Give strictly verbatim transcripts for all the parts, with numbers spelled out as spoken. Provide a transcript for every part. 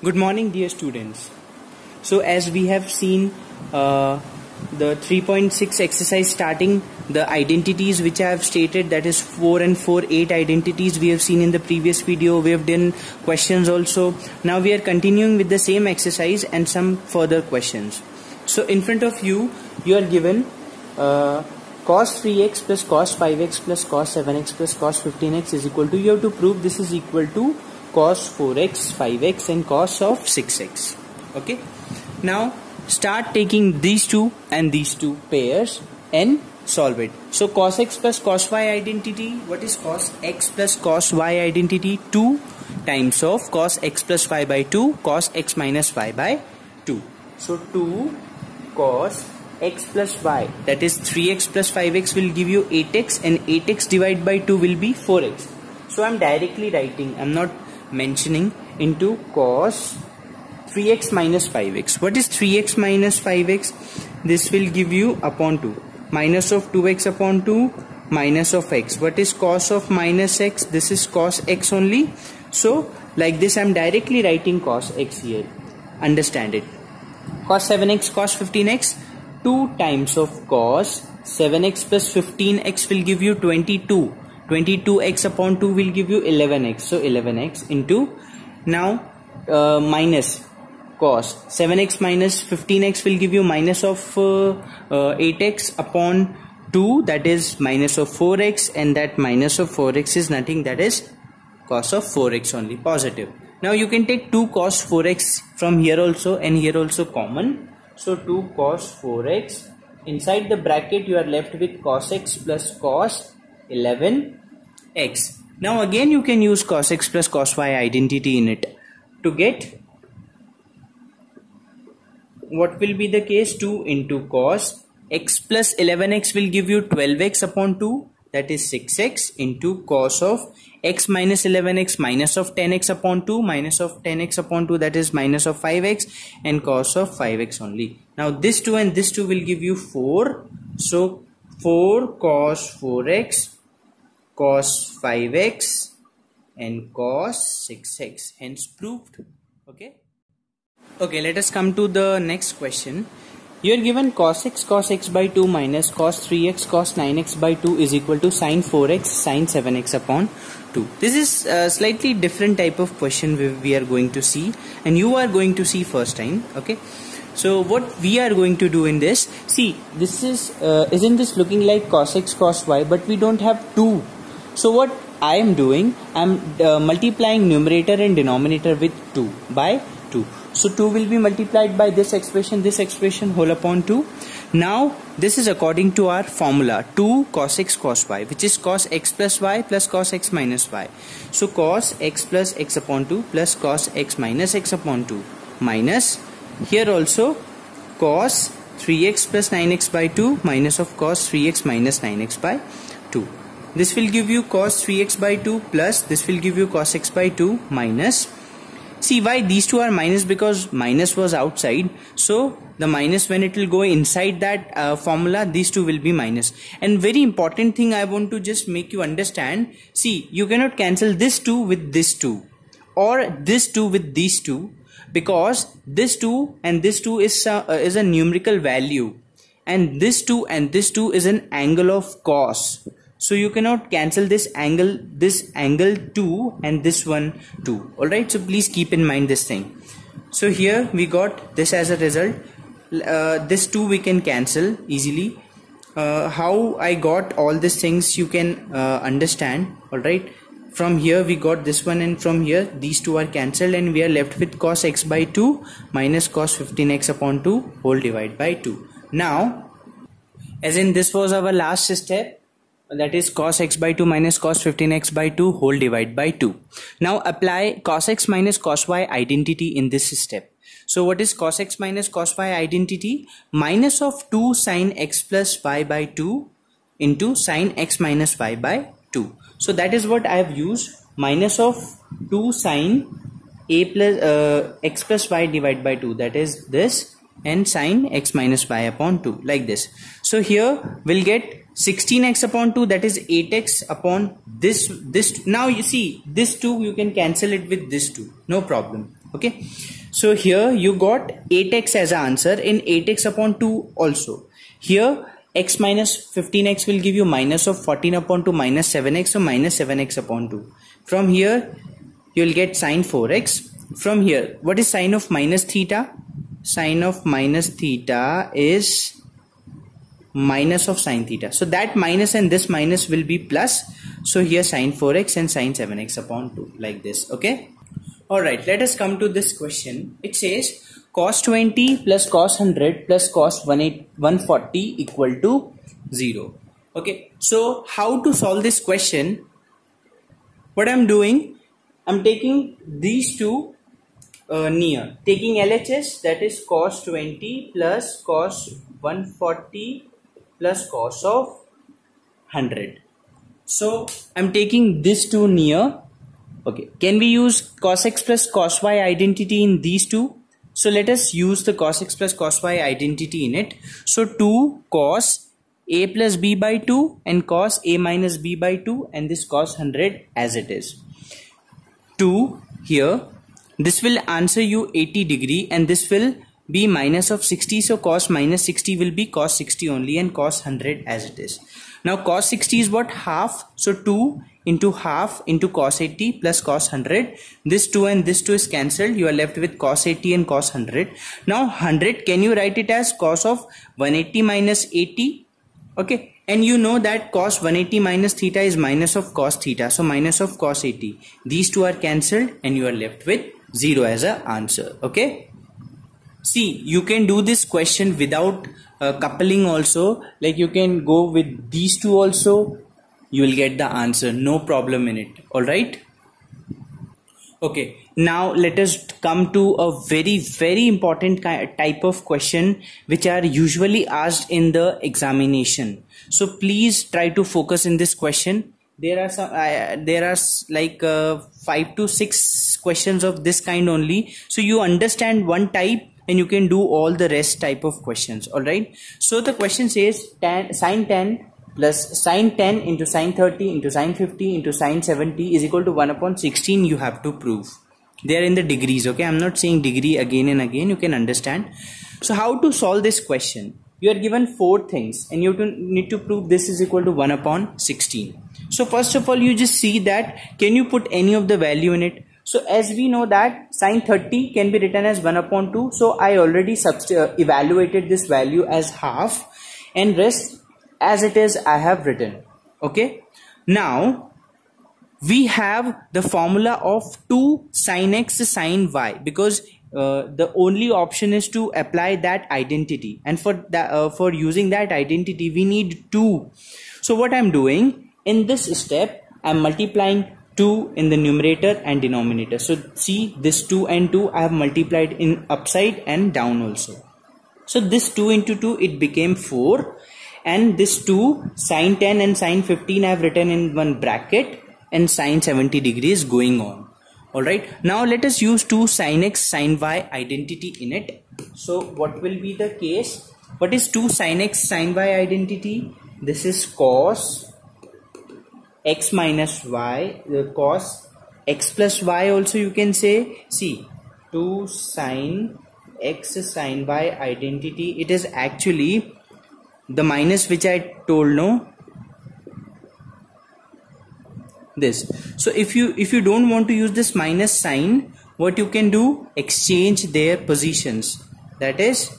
Good morning, dear students. So as we have seen uh, the three point six exercise starting, the identities which I have stated, that is four and four, eight identities we have seen in the previous video. We have done questions also. Now we are continuing with the same exercise and some further questions. So in front of you, you are given uh, cos three x plus cos five x plus cos seven x plus cos fifteen x is equal to, you have to prove this is equal to cos four x, five x and cos of six x. Okay. Now start taking these two and these two pairs and solve it. So cos x plus cos y identity, what is cos x plus cos y identity? two times of cos x plus y by two, cos x minus y by two. So two cos x plus y, that is three x plus five x, will give you eight x, and eight x divided by two will be four x. So I am directly writing, I am not mentioning, into cos three x minus five x. What is three x minus five x? This will give you upon two. Minus of two x upon two, minus of x. What is cos of minus x? This is cos x only. So like this I am directly writing cos x here. Understand it. Cos seven x, cos fifteen x. two times of cos seven x plus fifteen x will give you twenty-two. twenty-two x upon two will give you eleven x. So eleven x into, now uh, minus cos seven x minus fifteen x will give you minus of uh, uh, eight x upon two, that is minus of four x, and that minus of four x is nothing, that is cos of four x only, positive. Now you can take two cos four x from here also and here also common. So two cos four x, inside the bracket you are left with cos x plus cos eleven x. Now again you can use cos x plus cos y identity in it to get what will be the case. Two into cos x plus eleven x will give you twelve x upon two, that is six x, into cos of x minus eleven x minus of ten x upon two, minus of ten x upon two, that is minus of five x, and cos of five x only. Now this two and this two will give you four. So four cos four x, cos five x and cos six x, hence proved. Okay. Okay, let us come to the next question. You are given cos x cos x by two minus cos three x cos nine x by two is equal to sin four x sin seven x upon two. This is a slightly different type of question we are going to see, and you are going to see first time. Okay. So what we are going to do in this, see, this is uh, isn't this looking like cos x cos y, but we don't have two. So what I am doing, I am uh, multiplying numerator and denominator with two by two. So two will be multiplied by this expression, this expression whole upon two. Now this is according to our formula, two cos x cos y, which is cos x plus y plus cos x minus y. So cos x plus x upon two plus cos x minus x upon two, minus here also cos three x plus nine x by two minus of cos three x minus nine x by two. This will give you cos three x by two plus this will give you cos x by two minus. See why these two are minus, because minus was outside. So the minus, when it will go inside that uh, formula, these two will be minus. And very important thing I want to just make you understand. See, you cannot cancel this two with this two or this two with these two, because this two and this two is uh, is a numerical value, and this two and this two is an angle of cos. So you cannot cancel this angle, this angle two and this one two. Alright, so please keep in mind this thing. So here we got this as a result. Uh, this two we can cancel easily. Uh, how I got all these things you can uh, understand. Alright, from here we got this one, and from here these two are cancelled, and we are left with cos x by two minus cos fifteen x upon two whole divided by two. Now, as in this was our last step, that is cos x by two minus cos fifteen x by two whole divided by two. Now apply cos x minus cos y identity in this step. So what is cos x minus cos y identity? Minus of two sin x plus y by two into sin x minus y by two. So that is what I have used, minus of two sin a plus uh, x plus y divided by two, that is this, and sin x minus y upon two, like this. So here we'll get sixteen x upon two, that is eight x upon this this. Now you see this two you can cancel it with this two, no problem. Okay, so here you got eight x as an answer in eight x upon two also. Here x minus fifteen x will give you minus of fourteen upon two minus seven x, so minus seven x upon two. From here you will get sine four x. From here, what is sine of minus theta? Sine of minus theta is minus of sine theta. So that minus and this minus will be plus. So here sine four x and sine seven x upon two, like this. Okay. Alright, let us come to this question. It says cos twenty plus cos one hundred plus cos one forty equal to zero. Okay, so how to solve this question? What I'm doing, I'm taking these two uh, near. Taking L H S, that is cos twenty plus cos one forty plus cos of one hundred. So I'm taking these two near. Okay, can we use cos x plus cos y identity in these two? So let us use the cos x plus cos y identity in it. So two cos a plus b by two and cos a minus b by two, and this cos one hundred as it is. two here, this will answer you eighty degree and this will be minus of sixty. So cos minus sixty will be cos sixty only and cos one hundred as it is. Now cos sixty is what? Half. So two into half into cos eighty plus cos one hundred. This two and this two is cancelled. You are left with cos eighty and cos one hundred. Now one hundred, can you write it as cos of one eighty minus eighty? Okay. And you know that cos one eighty minus theta is minus of cos theta. So minus of cos eighty. These two are cancelled and you are left with zero as an answer. Okay. See, you can do this question without uh, coupling also. Like you can go with these two also. You will get the answer, no problem in it. All right. Okay, now let us come to a very very important type of question which are usually asked in the examination. So please try to focus in this question. There are some uh, there are like uh, five to six questions of this kind only. So you understand one type and you can do all the rest type of questions. All right. So the question says tan, sine ten plus sine ten into sine thirty into sine fifty into sine seventy is equal to one upon sixteen. You have to prove. They are in the degrees. Okay, I'm not saying degree again and again. You can understand. So how to solve this question? You are given four things and you need to prove this is equal to one upon sixteen. So first of all, you just see that can you put any of the value in it. So as we know that sine thirty can be written as one upon two. So I already uh, evaluated this value as half, and rest as it is I have written. Okay, now we have the formula of two sine x sine y, because uh, the only option is to apply that identity, and for that uh, for using that identity we need two. So what I'm doing in this step, I'm multiplying two in the numerator and denominator. So see, this two and two I have multiplied in upside and down also. So this two into two, it became four. And this two, sine ten and sine fifteen I have written in one bracket, and sine seventy degrees going on. Alright, now let us use two sine x sine y identity in it. So what will be the case? What is two sine x sine y identity? This is cos x minus y, the cos x plus y also you can say. See, two sine x sine y identity, it is actually the minus which I told, no, this. So if you if you don't want to use this minus sign, what you can do, exchange their positions. That is,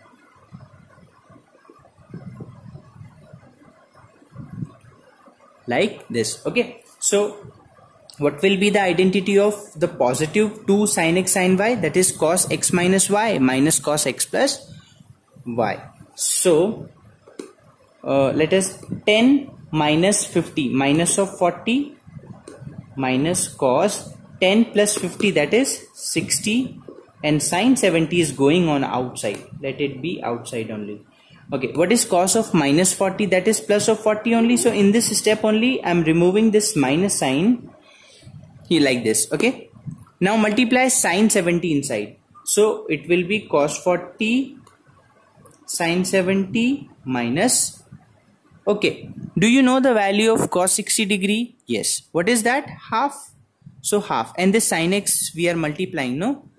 like this. Okay, so what will be the identity of the positive two sine x sine y? That is cos x minus y minus cos x plus y. So Uh, let us ten minus fifty minus of forty minus cos ten plus fifty, that is sixty, and sine seventy is going on outside. Let it be outside only. Okay, what is cos of minus forty? That is plus of forty only. So in this step only I am removing this minus sign here like this. Okay, now multiply sine seventy inside. So it will be cos forty sine seventy minus, okay, do you know the value of cos sixty degree? Yes. What is that? Half. So half, and this sin x we are multiplying, no?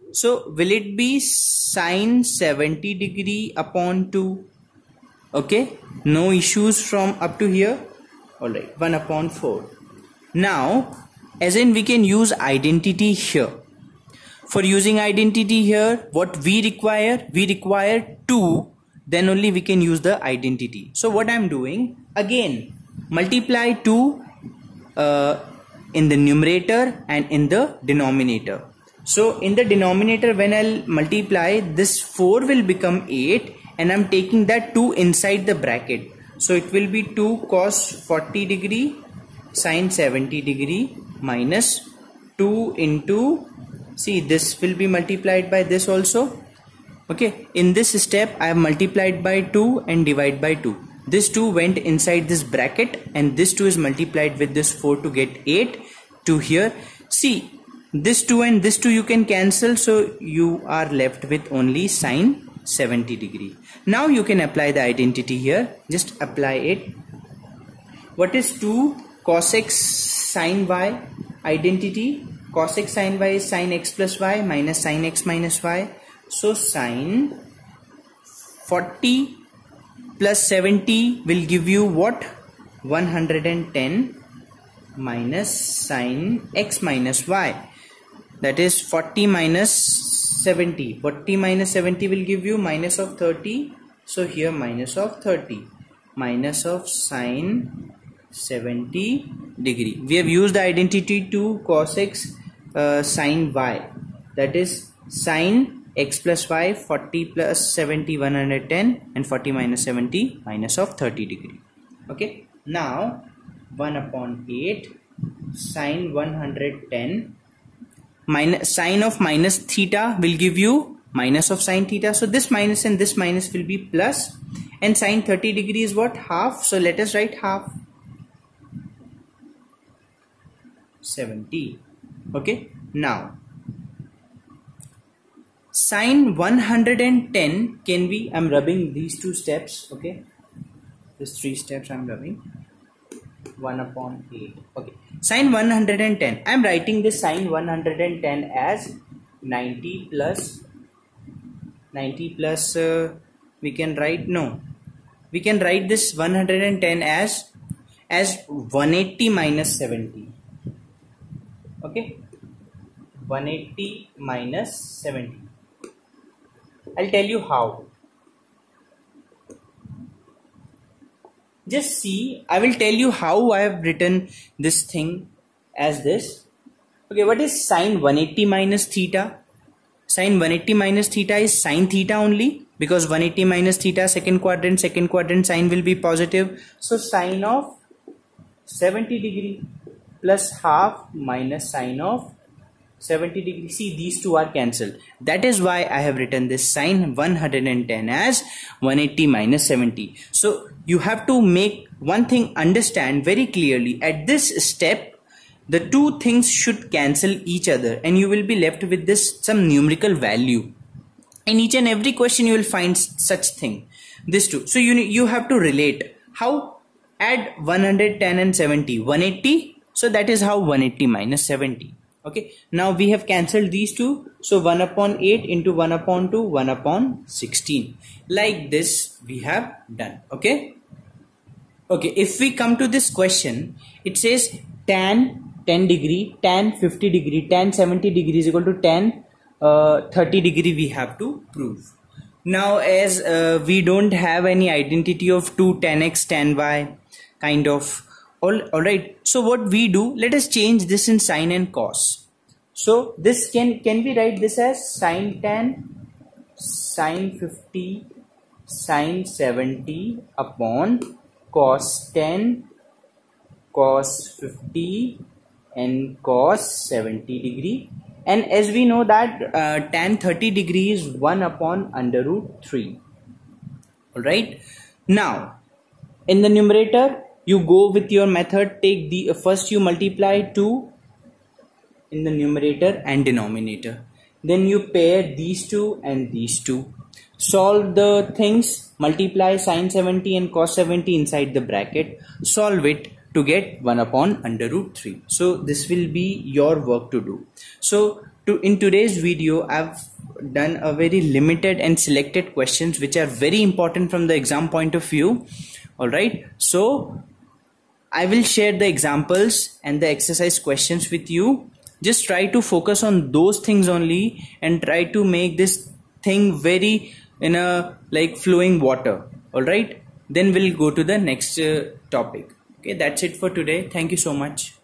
So will it be sine seventy degree upon two? Okay, no issues from up to here. Alright, one upon four. Now, as in we can use identity here. For using identity here, what we require? We require two, then only we can use the identity. So what I am doing, again, multiply two uh, in the numerator and in the denominator. So in the denominator, when I'll multiply, this four will become eight, and I'm taking that two inside the bracket. So it will be two cos forty degree sine seventy degree minus two into, see, this will be multiplied by this also. Okay, in this step I have multiplied by two and divide by two. This two went inside this bracket, and this two is multiplied with this four to get eight to here. See, this two and this two you can cancel, so you are left with only sine seventy degree. Now you can apply the identity here. Just apply it. What is two cos x sine y? Identity, cos x sine y is sine x plus y minus sine x minus y. So sine forty plus seventy will give you what? one hundred ten minus sine x minus y. That is forty minus seventy. forty minus seventy will give you minus of thirty. So here minus of thirty. Minus of sine seventy degree. We have used the identity to cos x uh, sine y. That is sine x plus y, forty plus seventy, one hundred ten, and forty minus seventy, minus of thirty degree. Okay. Now one upon eight sine one hundred ten minus sine of minus theta will give you minus of sine theta. So this minus and this minus will be plus, and sine thirty degree is what? Half. So let us write half. seventy. Okay. Now sine one hundred ten can be, I'm rubbing these two steps. Okay, these three steps I'm rubbing. one upon eight. Okay, sine one hundred ten, I'm writing this sine one hundred ten as ninety plus ninety plus uh, we can write, no, we can write this one hundred ten as as one hundred eighty minus seventy. Okay, one hundred eighty minus seventy. I'll tell you how. Just see, I will tell you how I have written this thing as this. Okay, what is sine one hundred eighty minus theta? Sine one hundred eighty minus theta is sine theta only, because one hundred eighty minus theta, second quadrant, second quadrant sign will be positive. So sine of seventy degree plus half minus sine of seventy degree. See, these two are cancelled. That is why I have written this sine one hundred ten as one hundred eighty minus seventy. So you have to make one thing understand very clearly. At this step, the two things should cancel each other, and you will be left with this some numerical value. In each and every question you will find such thing. This two. So you you have to relate. How? Add one hundred ten and seventy. one hundred eighty. So that is how one hundred eighty minus seventy. Okay, now we have cancelled these two. So one upon eight into one upon two, one upon sixteen. Like this we have done. Okay. Okay, if we come to this question, it says tan ten degree, tan fifty degree, tan seventy degree is equal to tan uh, thirty degree we have to prove. Now as uh, we don't have any identity of two tan x, tan y kind of. All, all right. So what we do, let us change this in sine and cos. So this can, can we write this as sine tan, sine fifty, sine seventy upon cos ten, cos fifty and cos seventy degree. And as we know that uh, tan thirty degree is one upon under root three. All right. Now in the numerator, you go with your method, take the uh, first you multiply two in the numerator and denominator. Then you pair these two and these two. Solve the things, multiply sine seventy and cos seventy inside the bracket. Solve it to get one upon under root three. So this will be your work to do. So to in today's video I've done a very limited and selected questions which are very important from the exam point of view. All right, so I will share the examples and the exercise questions with you. Just try to focus on those things only and try to make this thing very in a like flowing water. All right, then we'll go to the next uh, topic. Okay, that's it for today. Thank you so much.